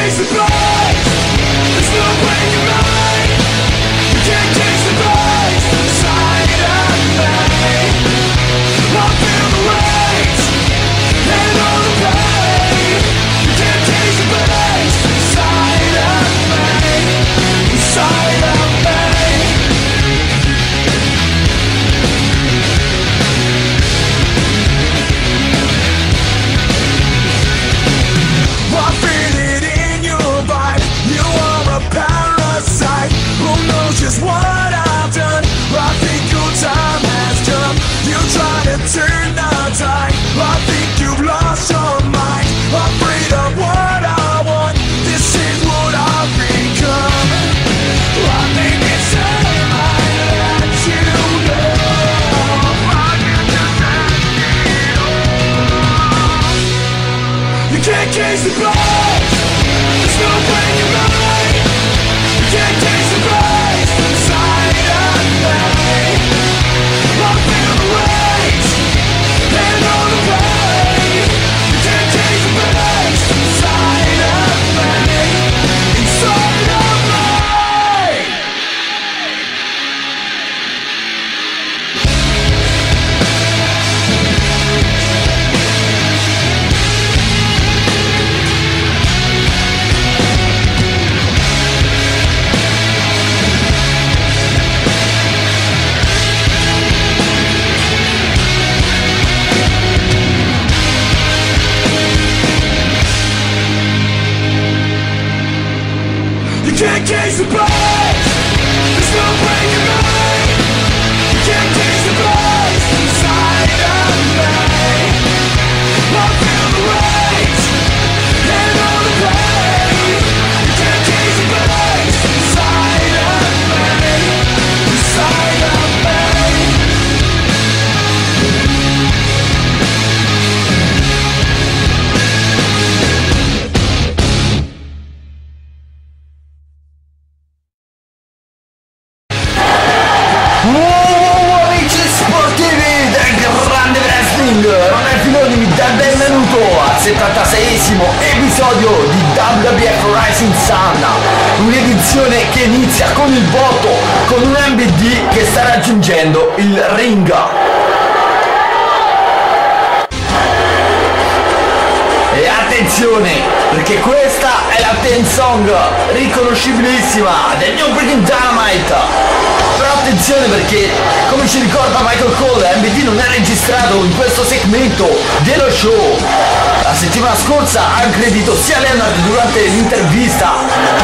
Perché questa è la theme song riconoscibilissima del New Breaking Dynamite. Però attenzione, perché come ci ricorda Michael Cole, MBD non è registrato in questo segmento dello show. La settimana scorsa ha aggredito sia Leonard durante l'intervista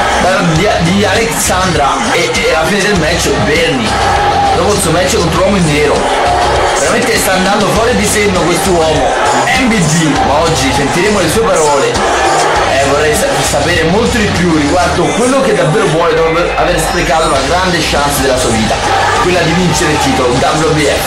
di Alexandra e alla fine del match Bernie, dopo il suo match contro l'uomo in nero. Veramente sta andando fuori di senno quest'uomo, MBD, ma oggi sentiremo le sue parole e vorrei sapere molto di più riguardo quello che davvero vuole dopo aver sprecato una grande chance della sua vita, quella di vincere il titolo WWF.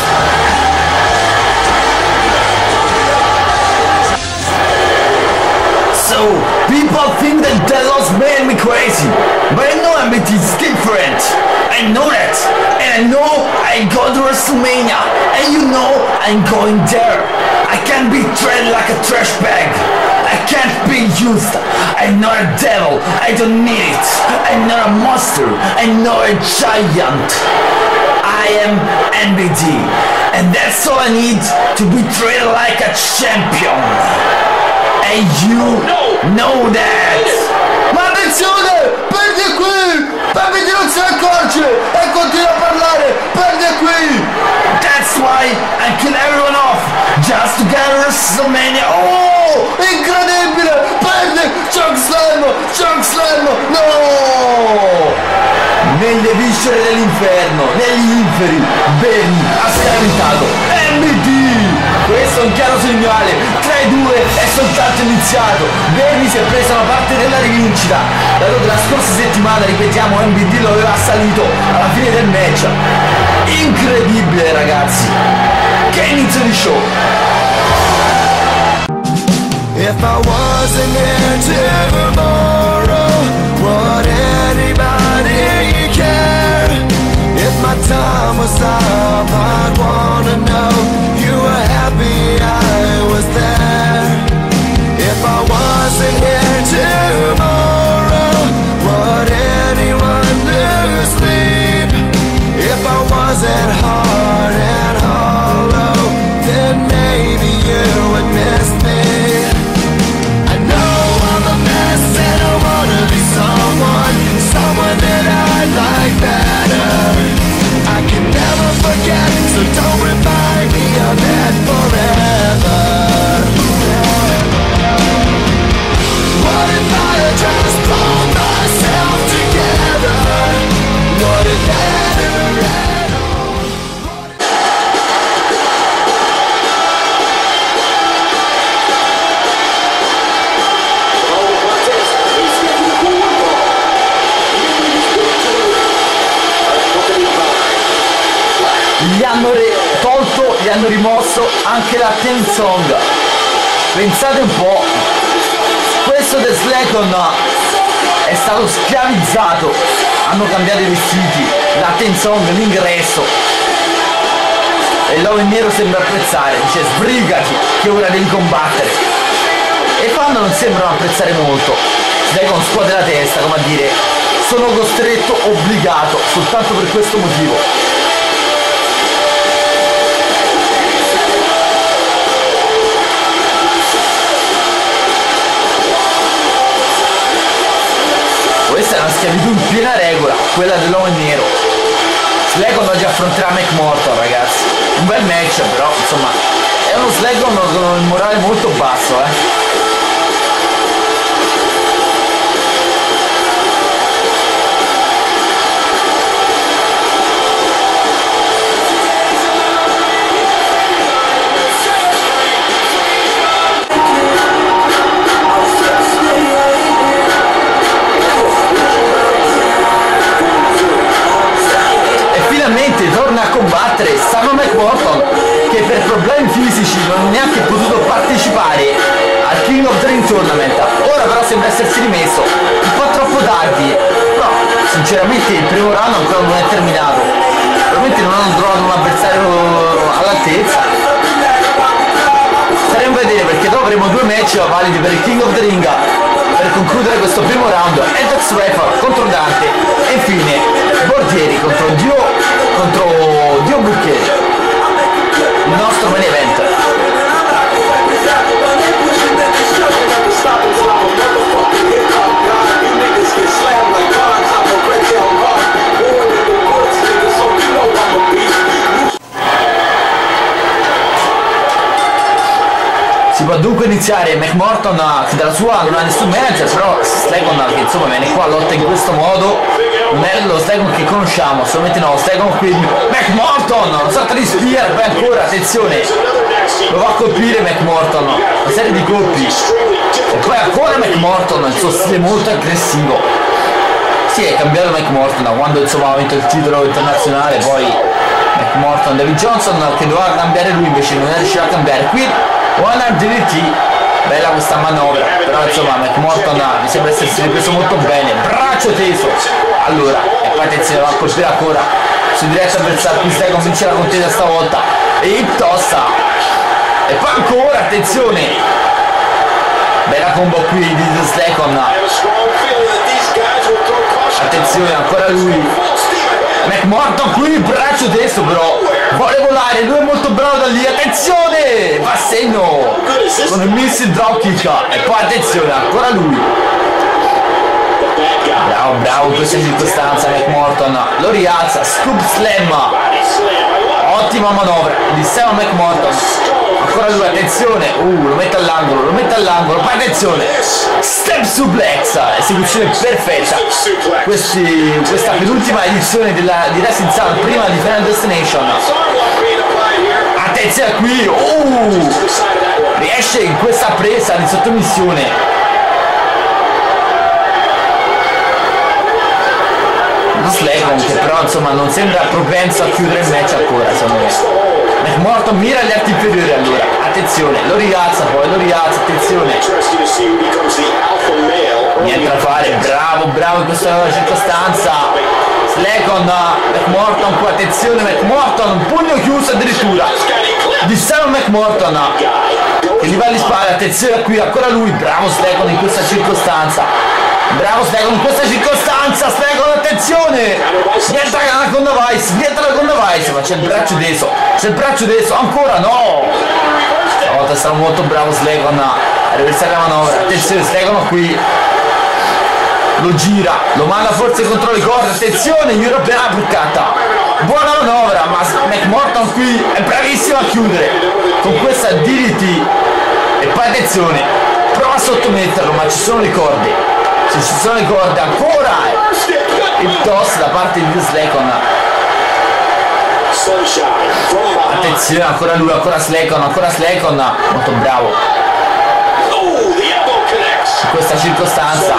So, people think that Delos made me crazy, but I know MBD is different. I know that, and I know I go to WrestleMania, and you know I'm going there. I can't be treated like a trash bag. I can't be used. I'm not a devil. I don't need it. I'm not a monster. I'm not a giant. I am MBD, and that's all I need to be treated like a champion. And you know that. Ma attenzione, perde qui. MBD non se ne accorge e continua a parlare, perde qui. That's why I kill everyone off just to get WrestleMania. Oh, incredibile, perde Chokeslam, no. Nelle viscere dell'inferno, negli inferi, Bernie ha scaricato MBD. Questo è un chiaro segnale, tra i due è soltanto iniziato. Bernie si è presa una parte della rivincita. Dato che la scorsa settimana, ripetiamo, MBD lo aveva salito alla fine del match. Incredibile, ragazzi. Che inizio di show. If I wasn't here tomorrow, would anybody care? If my time was up, I'd wanna know you were happy I was there. If I wasn't here tomorrow, gli hanno tolto, gli hanno rimosso anche la theme song. Pensate un po', questo The Slacon è stato schiavizzato, hanno cambiato i vestiti, la theme song, l'ingresso, e l'uomo in nero sembra apprezzare, dice sbrigati che ora devi combattere, e quando non sembrano apprezzare molto, Slacon scuote la testa come a dire sono costretto, obbligato, soltanto per questo motivo. Questa è una schiavitù in piena regola, quella dell'uomo in nero. Slacon oggi affronterà McMorton, ragazzi. Un bel match, però insomma è uno Slacon con il morale molto basso, torna a combattere Simon McMorton, che per problemi fisici non ha neanche potuto partecipare al King of the Ring Tournament. Ora però sembra essersi rimesso, un po' troppo tardi, però sinceramente il primo round ancora non è terminato, probabilmente non hanno trovato un avversario all'altezza. Staremo a vedere, perché dopo avremo due match validi per il King of the Ring per concludere questo primo round. Edox Refer contro Dante e infine Bordieri contro Dio Bucchieri, il nostro main event. Si può dunque iniziare. McMorton che dalla sua non ha nessun manager, però Slacon che insomma viene qua, lotta in questo modo, non è lo Slacon che conosciamo, assolutamente no. Slacon qui, McMorton, una sorta di spear, poi ancora, attenzione, lo va a colpire McMorton, una serie di colpi, e poi ancora McMorton, il suo stile molto aggressivo. Sì, è cambiato McMorton da quando insomma ha vinto il titolo internazionale, poi McMorton, David Johnson che doveva cambiare lui invece non è riuscito a cambiare. Qui One Arm DDT, bella questa manovra, però insomma McMorton mi sembra essersi ripreso molto bene, braccio teso, allora, e poi attenzione, va a colpire ancora su diretto avversario, qui stai convince la contesa stavolta, e hip tossa, e poi ancora, attenzione, bella combo qui di The Slacon, attenzione, ancora lui, McMorton qui, braccio teso però, vuole volare, lui è molto bravo da lì, attenzione, va a segno con il missile dropkick, e poi attenzione, ancora lui, bravo in questa circostanza McMorton, lo rialza, scoop slam, ottima manovra di Simon McMorton, ancora lui, attenzione, lo mette all'angolo, poi attenzione, step suplex, esecuzione perfetta. Questa penultima edizione di Wrestling Sound prima di Final Destination, attenzione qui, riesce in questa presa di sottomissione, Slacon che però insomma non sembra propenso a chiudere il match ancora, McMorton mira agli arti inferiori, allora attenzione, lo rialza, attenzione, niente da fare, bravo in questa circostanza Slacon, McMorton qua, attenzione McMorton, un pugno chiuso addirittura di Simon McMorton che gli va alle spalle, attenzione qui, ancora lui, bravo Slacon in questa circostanza, Slacon, attenzione, niente la Anaconda Vice, ma c'è il braccio teso, ancora no, stavolta sarà molto bravo Slacon a riversare la manovra, attenzione Slacon qui, lo gira, lo manda forse contro le corde, attenzione, European Uppercut, buona manovra, ma McMorton qui è bravissimo a chiudere con questa DDT, e poi attenzione, prova a sottometterlo, ma ci sono le corde, ancora il toss da parte di Slacon, attenzione, ancora lui, ancora Slacon, molto bravo in questa circostanza,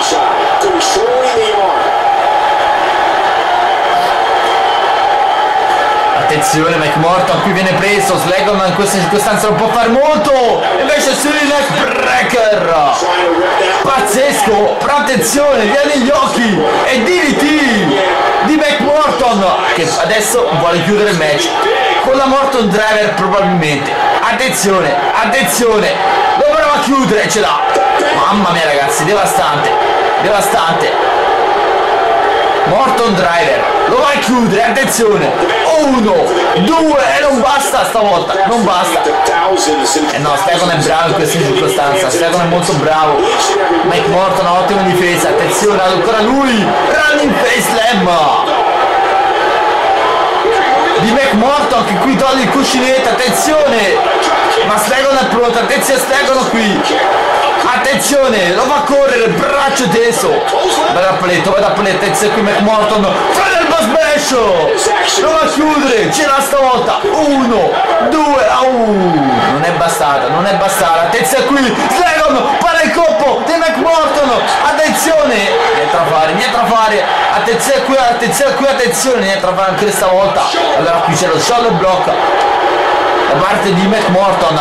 attenzione, McMorton qui viene preso, Slegon in questa circostanza non può fare molto, invece sì, neckbreaker, pazzesco, però attenzione, via degli occhi, e DDT di McMorton, che adesso vuole chiudere il match, con la Morton Driver probabilmente, attenzione, attenzione, lo prova a chiudere, ce l'ha, mamma mia ragazzi, devastante, devastante, Morton Driver, lo va a chiudere, attenzione, 1, 2 e non basta stavolta, non basta. No, Stefano è bravo in questa circostanza, Stefano è molto bravo. Mike Morton ha ottima difesa, attenzione, ancora lui, running face slam di McMorton che qui toglie il cuscinetto, attenzione, ma Stefano è pronto, attenzione Stefano qui. Attenzione, lo fa correre, braccio teso. Vai da paletto, attenzione qui McMorton. Fai il boss smash! Lo va a chiudere, ce l'ha stavolta. 1, 2, non è bastata, non è bastata. Attenzione qui, Slegon, para il colpo di McMorton. Attenzione, niente da fare, niente da fare. Attenzione qui, attenzione qui, attenzione, niente da fare anche stavolta. Allora qui c'è lo shoulder block da parte di McMorton.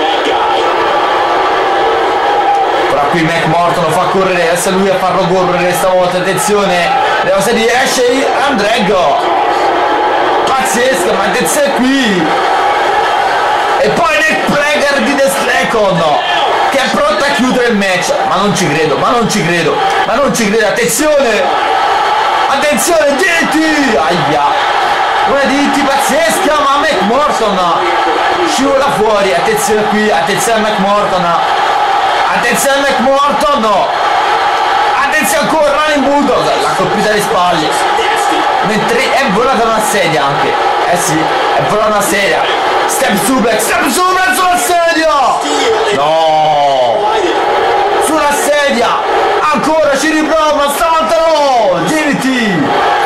Qui McMorton lo fa correre, adesso è lui a farlo correre stavolta, attenzione, le cose di Ashley Andrego, pazzesca, ma attenzione qui, e poi neckbreaker di The Slegon, che è pronto a chiudere il match, ma non ci credo, ma non ci credo, ma non ci credo, attenzione, attenzione, DDT, aia, una DDT pazzesca, ma McMorton scivola fuori, attenzione qui, attenzione a McMorton, attenzione McMorton, attenzione ancora Running Bulldog, la colpita alle spalle, mentre è volata una sedia anche, eh sì, è volata una sedia, step suplex sulla sedia, no, sulla sedia, ancora ci riprova, stavolta no, DDT,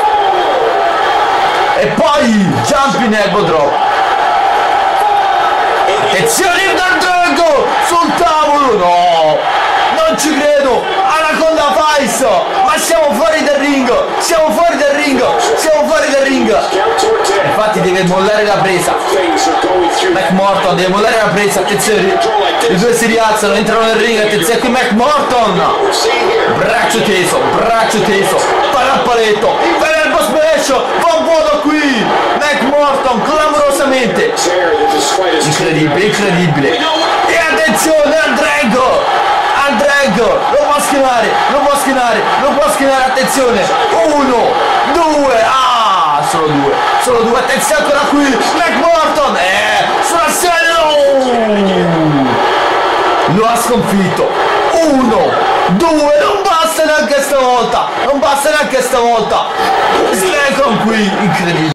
e poi jumping elbow drop, attenzione D'Andrego sul tavolo, no, non ci credo, Anaconda Vice, ma siamo fuori dal ring, siamo fuori dal ring, siamo fuori dal ring, infatti deve mollare la presa, McMorton deve mollare la presa, attenzione, i due si rialzano, entrano nel ring, attenzione qui McMorton, braccio teso, palla al paletto, per il boss smash, va vuoto qui, McMorton clamorosamente, incredibile, incredibile, e attenzione Andrego, lo può schienare, attenzione, 1, 2, solo due, attenzione ancora qui, McMorton, sulla sedia, lo ha sconfitto, 1, 2, non basta neanche stavolta, Slegon qui, incredibile.